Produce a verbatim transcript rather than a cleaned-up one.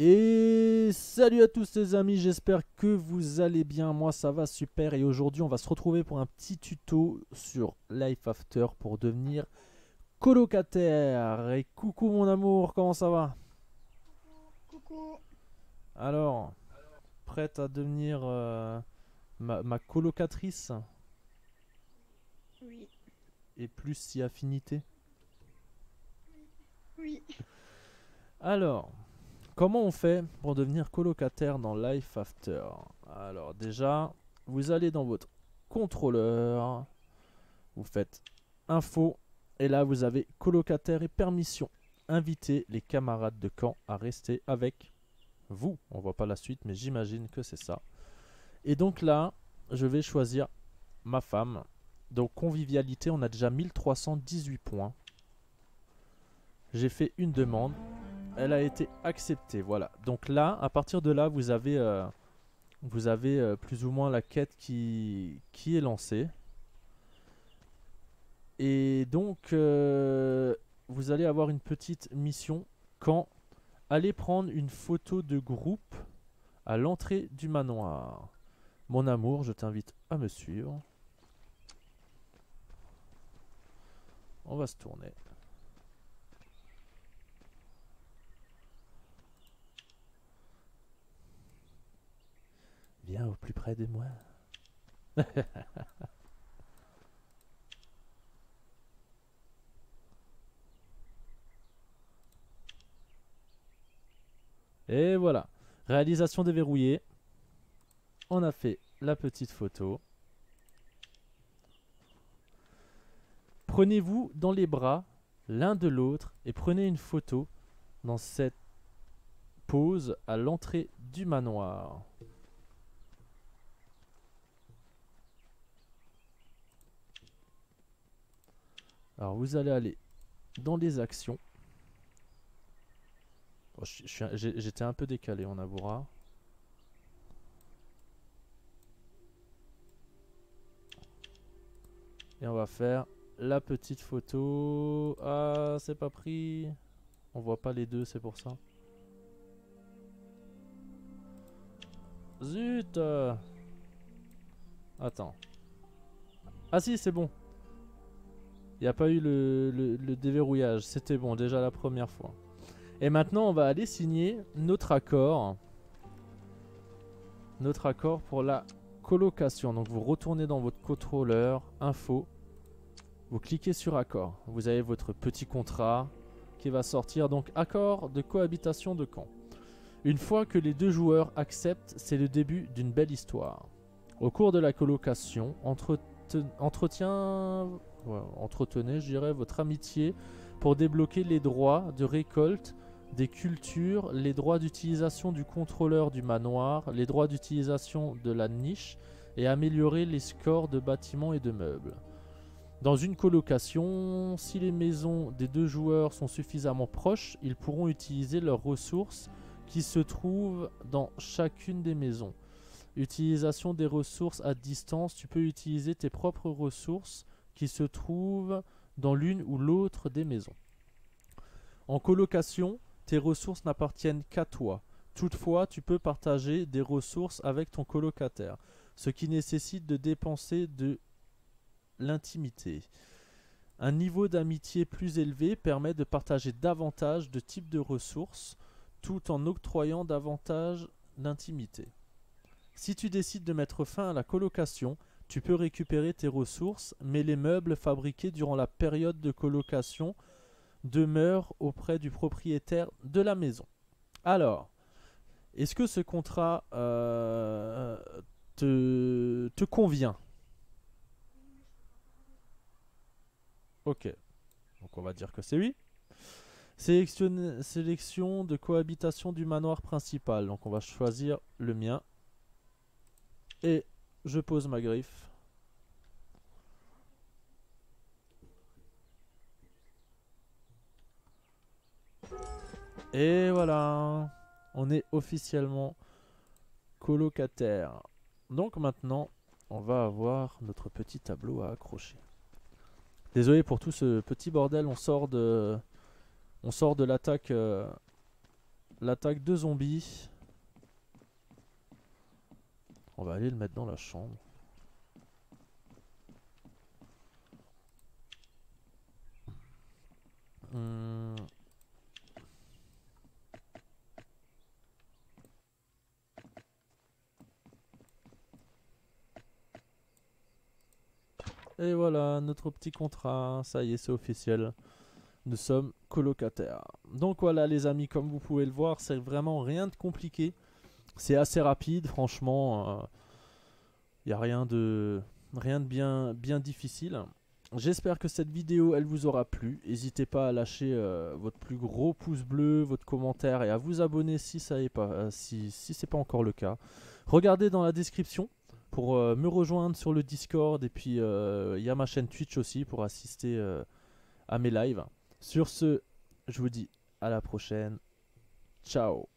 Et salut à tous les amis, j'espère que vous allez bien, moi ça va super et aujourd'hui on va se retrouver pour un petit tuto sur Life After pour devenir colocataire. Et coucou mon amour, comment ça va? Coucou. Alors, prête à devenir euh, ma, ma colocatrice Oui, et plus si affinité? oui. Alors, comment on fait pour devenir colocataire dans Life After? Alors déjà, vous allez dans votre contrôleur, vous faites info et là vous avez colocataire et permission. Invitez les camarades de camp à rester avec vous. On voit pas la suite mais j'imagine que c'est ça. Et donc là, je vais choisir ma femme. Donc convivialité, on a déjà mille trois cent dix-huit points. J'ai fait une demande, elle a été acceptée. Voilà. Donc là, à partir de là, vous avez, euh, vous avez euh, plus ou moins la quête qui, qui est lancée. Et donc, euh, vous allez avoir une petite mission quand allez prendre une photo de groupe à l'entrée du manoir. Mon amour, je t'invite à me suivre. On va se tourner. Viens au plus près de moi. Et voilà. Réalisation déverrouillée. On a fait la petite photo. Prenez-vous dans les bras l'un de l'autre et prenez une photo dans cette pose à l'entrée du manoir. Alors vous allez aller dans les actions. Oh, J'étais un peu décalé, on avouera. Et on va faire la petite photo. Ah, c'est pas pris. On voit pas les deux, c'est pour ça. Zut. Attends. Ah si, c'est bon. Il n'y a pas eu le, le, le déverrouillage. C'était bon, déjà la première fois. Et maintenant, on va aller signer notre accord. Notre accord pour la colocation. Donc, vous retournez dans votre contrôleur, info. Vous cliquez sur accord. Vous avez votre petit contrat qui va sortir. Donc, accord de cohabitation de camp. Une fois que les deux joueurs acceptent, c'est le début d'une belle histoire. Au cours de la colocation, entreten entretien... ouais, entretenez, je dirais, votre amitié pour débloquer les droits de récolte des cultures, les droits d'utilisation du contrôleur du manoir, les droits d'utilisation de la niche et améliorer les scores de bâtiments et de meubles. Dans une colocation, si les maisons des deux joueurs sont suffisamment proches, ils pourront utiliser leurs ressources qui se trouvent dans chacune des maisons. Utilisation des ressources à distance, tu peux utiliser tes propres ressources qui se trouvent dans l'une ou l'autre des maisons. En colocation, tes ressources n'appartiennent qu'à toi. Toutefois, tu peux partager des ressources avec ton colocataire, ce qui nécessite de dépenser de l'intimité. Un niveau d'amitié plus élevé permet de partager davantage de types de ressources tout en octroyant davantage d'intimité. Si tu décides de mettre fin à la colocation, tu peux récupérer tes ressources, mais les meubles fabriqués durant la période de colocation demeurent auprès du propriétaire de la maison. Alors, est-ce que ce contrat euh, te, te convient? Ok, donc on va dire que c'est oui. Sélection, sélection de cohabitation du manoir principal. Donc on va choisir le mien. Et je pose ma griffe. Et voilà. On est officiellement colocataire. Donc maintenant, on va avoir notre petit tableau à accrocher. Désolé pour tout ce petit bordel. On sort de, on sort de l'attaque euh, l'attaque de zombies. On va aller le mettre dans la chambre. Hum. Et voilà, notre petit contrat, ça y est, c'est officiel. Nous sommes colocataires. Donc voilà les amis, comme vous pouvez le voir, c'est vraiment rien de compliqué. C'est assez rapide, franchement. Il euh, n'y a rien de, rien de bien, bien difficile. J'espère que cette vidéo, elle vous aura plu. N'hésitez pas à lâcher euh, votre plus gros pouce bleu, votre commentaire et à vous abonner si ça n'est pas, euh, si, si c'est pas encore le cas. Regardez dans la description pour euh, me rejoindre sur le Discord et puis il euh, y a ma chaîne Twitch aussi pour assister euh, à mes lives. Sur ce, je vous dis à la prochaine. Ciao.